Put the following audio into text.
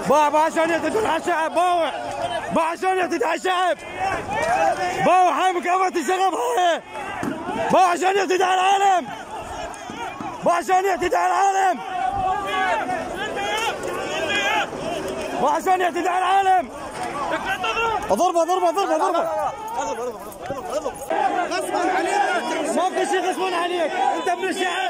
بابا عشان يعتدون على الشعب بوع، ما عشان يعتدي على الشعب بوع، هاي مكافأة الشغب هاي، ما عشان يعتدي على العالم، ما عشان يعتدي على العالم، ما عشان يعتدي على العالم. اضربه اضربه اضربه اضربه غصبا عليك، ماكو شيء غصبا عليك، انت من الشعب.